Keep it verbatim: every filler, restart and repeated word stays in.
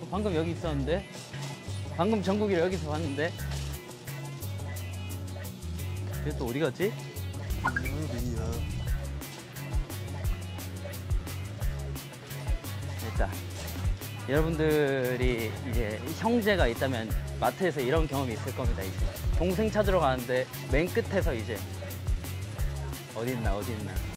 방금 여기 있었는데? 방금 정국이를 여기서 봤는데? 얘 또 어디 갔지? 일단 여러분들이 이제 형제가 있다면 마트에서 이런 경험이 있을 겁니다. 이제 동생 찾으러 가는데 맨 끝에서 이제 어디 있나 어디 있나